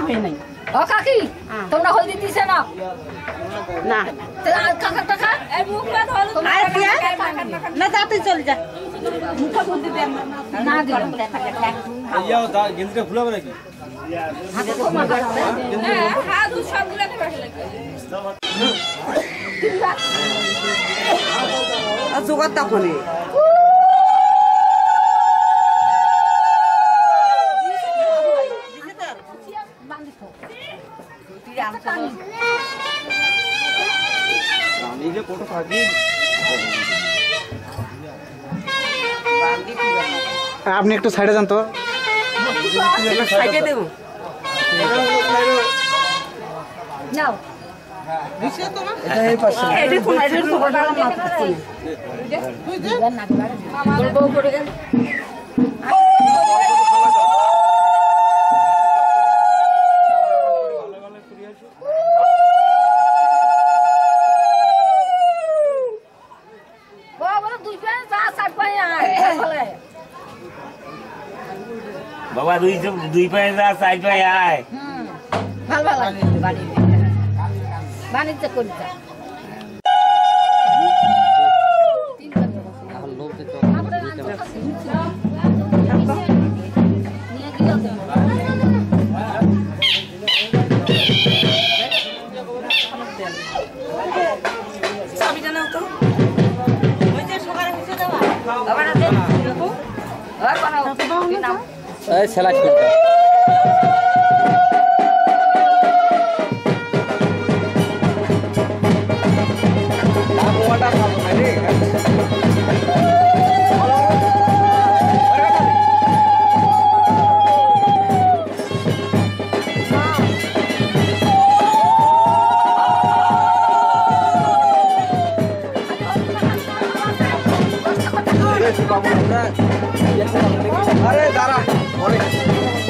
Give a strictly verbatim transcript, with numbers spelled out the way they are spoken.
হয় নাই। ও কাকি তোমরা হলদি দিছে না? না কাকা টাকা এই মুখটা ধরো আর কি না যাতে চল যা মুখটা হলদি দে না দিলে ইয়াও দা গেন্দ্রে ফুলাবে নাকি? হাতে তো মাথা হ্যাঁ হাত সবগুলোতে বসে লাগে আর জোগাড় তখনই আমি যে কত থাকি আপনি একটু সাইডে যান তো। সাইডে দেব নাও এটা এই পাশে এটা কোন এটা তো বড় মাথা কোন তুই দে না তোর বউ পড়ে গেল বাবা দুই দুই পায়ে যা চার পায়ে আয় ভালো ভালো বাড়ি বাণিজ্য করি চাবিটা নাও তো ওই যে সকালে হইছে দেওয়া আবার আছে আর বানাও নাও এই সেলাই করতে আরে দাঁড়া অনেক